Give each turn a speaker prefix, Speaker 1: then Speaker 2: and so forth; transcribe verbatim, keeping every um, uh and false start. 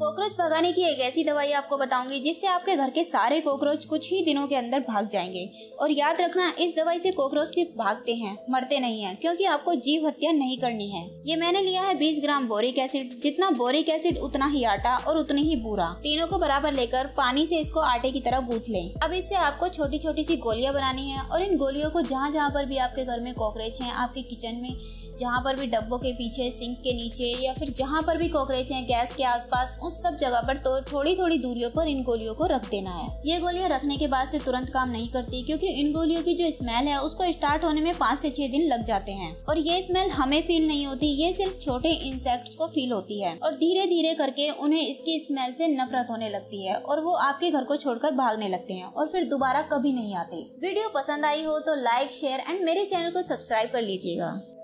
Speaker 1: Cockroach भगाने की एक ऐसी दवाई आपको बताऊंगी जिससे आपके घर के सारे कॉकरोच कुछ ही दिनों के अंदर भाग जाएंगे। और याद रखना, इस दवाई से कॉकरोच सिर्फ भागते हैं, मरते नहीं हैं, क्योंकि आपको जीव हत्या नहीं करनी है। ये मैंने लिया है बीस ग्राम बोरिक एसिड। जितना बोरिक एसिड उतना ही आटा और उतनी ही बूरा, तीनों को बराबर लेकर पानी से इसको आटे की तरह गूंथ लें। अब इससे आपको छोटी छोटी सी गोलियां बनानी है और इन गोलियों को जहाँ जहाँ पर भी आपके घर में कॉकरोच हैं, आपके किचन में जहाँ पर भी डब्बों के पीछे, सिंक के नीचे या फिर जहाँ पर भी कॉकरोच हैं, गैस के आसपास, उस सब जगह पर तो थोड़ी थोड़ी दूरियों पर इन गोलियों को रख देना है। ये गोलियां रखने के बाद से तुरंत काम नहीं करती, क्योंकि इन गोलियों की जो स्मेल है उसको स्टार्ट होने में पाँच से छह दिन लग जाते हैं। और ये स्मेल हमें फील नहीं होती, ये सिर्फ छोटे इंसेक्ट्स को फील होती है और धीरे धीरे करके उन्हें इसकी स्मेल से नफरत होने लगती है और वो आपके घर को छोड़कर भागने लगते हैं और फिर दोबारा कभी नहीं आते। वीडियो पसंद आई हो तो लाइक, शेयर एंड मेरे चैनल को सब्सक्राइब कर लीजिएगा।